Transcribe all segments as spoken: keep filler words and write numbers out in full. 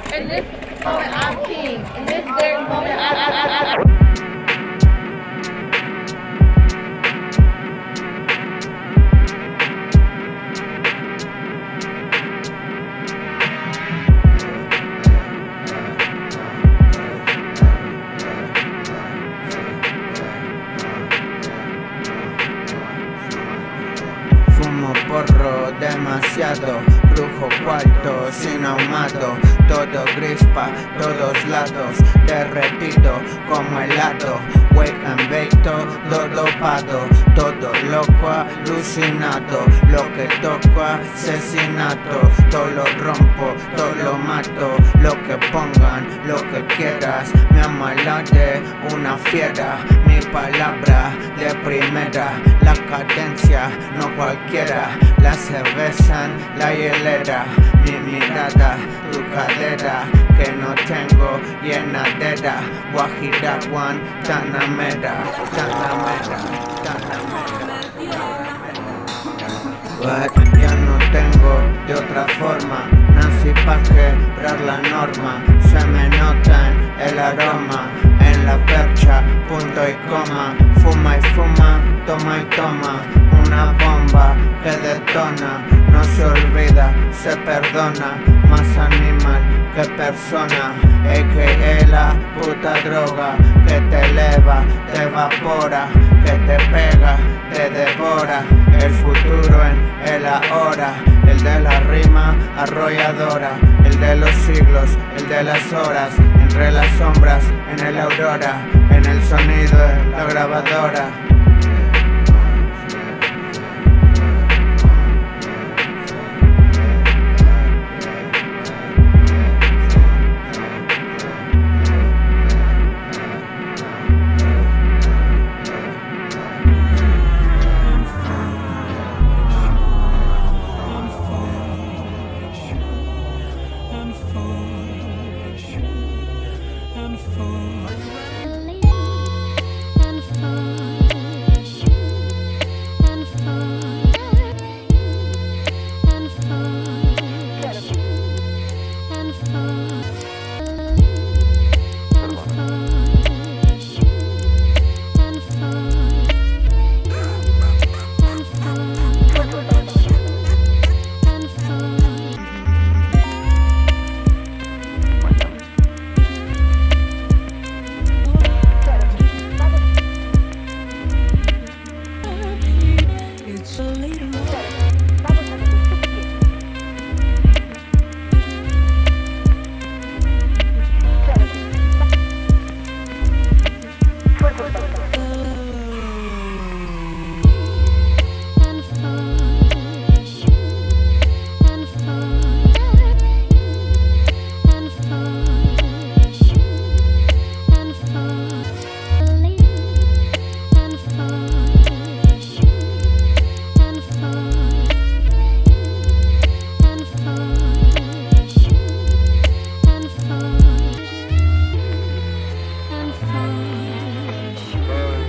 In this moment, I'm king. In this very moment, I, I, I, I. Fumo porro demasiado, crujo cuarto sin ahumado, todo grispa, todos lados, derretido como helado, wake and bake, todo dopado, todo loco, alucinado, lo que toco, asesinato, todo lo rompo, todo lo mato, lo que pongan, lo que quieras, mi amalade, una fiera, mi palabra de primera, la cadencia, no cualquiera, la cerveza en la hielera, mi mirada, tu cadera, que no tengo llenadera, Guajira, Guantanamera, Tanamera, Tanamera. What? Ya no tengo de otra forma, nací pa' quebrar la norma, se me nota en el aroma, en la percha, punto y coma, fuma y fuma, toma y toma, una bomba que detona, no se olvida, se perdona, más animal que persona, A K A la puta droga, que te eleva, te evapora, que te pega, te devora, el futuro en el ahora, el de la rima arrolladora, el de los siglos, el de las horas, entre las sombras, en el aurora, en el sonido de la grabadora.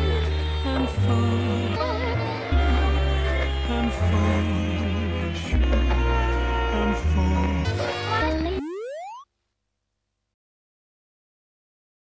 Unfold, unfold.